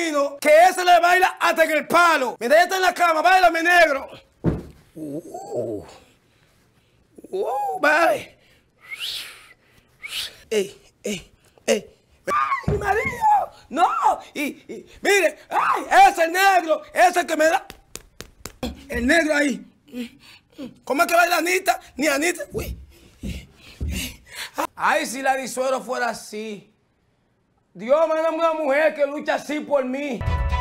imagino que ese le baila hasta en el palo. Mientras ella está en la cama, bailame negro. Vale. ¡Ey! ¡Ay, marido! ¡No! Y mire, ¡ay! Ese negro, ese que me da. El negro ahí. ¿Cómo es que baila Anita? Ni Anita. Uy. Ay, si la Disuero fuera así. Dios, mándame una mujer que lucha así por mí.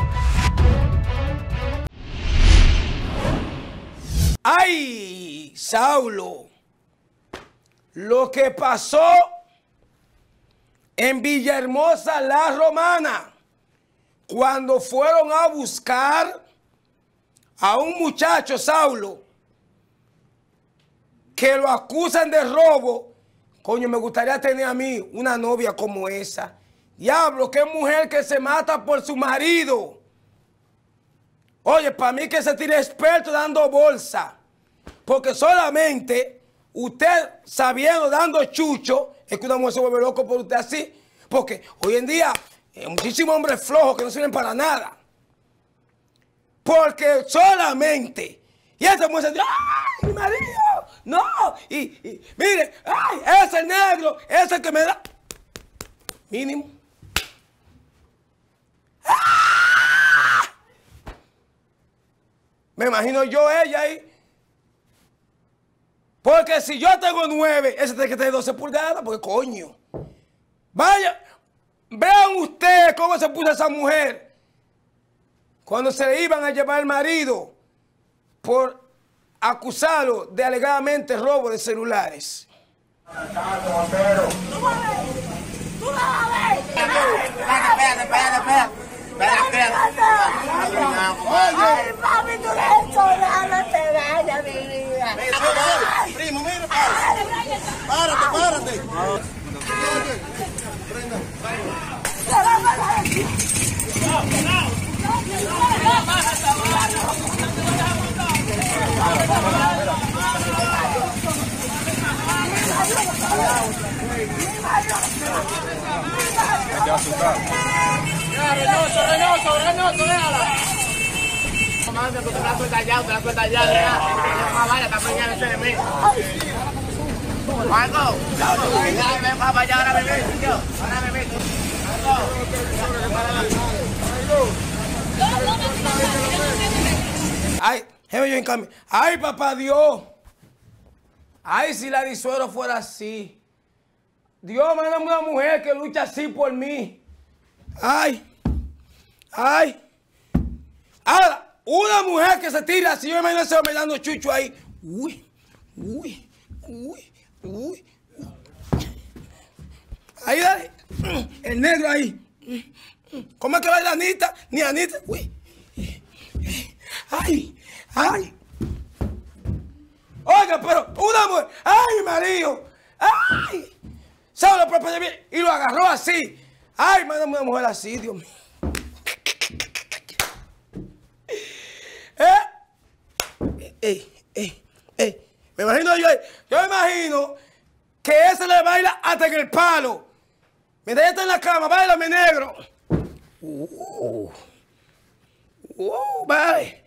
Ay, Saulo. Lo que pasó en Villahermosa, La Romana, cuando fueron a buscar a un muchacho, Saulo, que lo acusan de robo. Coño, me gustaría tener a mí una novia como esa. Diablo, qué mujer que se mata por su marido. Oye, para mí que se tire experto dando bolsa. Porque solamente usted sabiendo, dando chucho, es que una mujer se vuelve loco por usted así. Porque hoy en día hay muchísimos hombres flojos que no sirven para nada. Porque solamente. Y esa mujer se dice, ¡ay, mi marido! ¡No! Y mire, ¡ay, ese negro! Ese que me da. Mínimo. ¡Ah! Me imagino yo ella ahí. Porque si yo tengo 9, ese tiene que tener 12 pulgadas, porque coño. Vaya, vean ustedes cómo se puso esa mujer cuando se le iban a llevar al marido por acusarlo de alegadamente robo de celulares. Ay, papi, tú le has hecho nada, no te vayas, mi vida. Primo, mira, párate. Reynoso, déjala. Comandante, tú te la sueltas ya, déjala. Vaya, está preñada ese de mí. Marco, ven para allá, ahora bebé, ahora bebé. Ay, jefe, yo en cambio. Ay, papá Dios. Ay, si la Disuero fuera así. Dios, mándame una mujer que lucha así por mí. Ay. Ahora, una mujer que se tira así, yo me imagino ese hombre dando chucho ahí. Uy. Ahí, dale. El negro ahí. ¿Cómo es que baila Anita? Ni Anita. Uy. Ay. Oiga, pero una mujer. Ay, marido. Ay. ¿Sabe lo propio de mí? Y lo agarró así. Ay, mándame una mujer así, Dios mío. Me imagino yo me imagino que ese le baila hasta en el palo. Mientras ella está en la cama, bailame negro. Vale.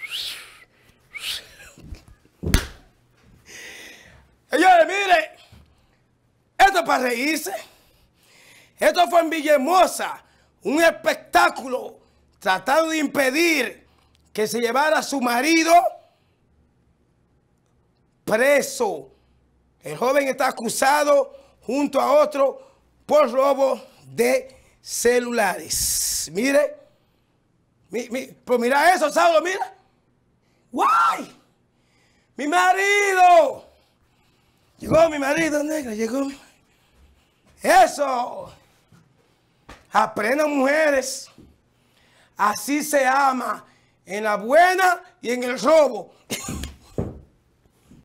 Señores, mire, esto es para reírse. Esto fue en Villahermosa, un espectáculo tratando de impedir que se llevara a su marido preso. El joven está acusado junto a otro por robo de celulares. Mire, pues mira eso, Saulo, mira. ¡Guay! ¡Mi marido! Llegó mi marido, negra, llegó mi marido. ¡Eso! Aprendan, mujeres. Así se ama, en la buena y en el robo.